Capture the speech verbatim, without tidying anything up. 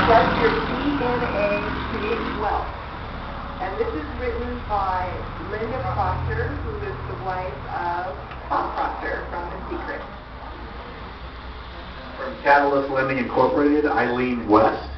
Does your D N A create wealth? And this is written by Linda Proctor, who is the wife of Tom Proctor from The Secret. From Catalyst Lending Incorporated, Eileen West.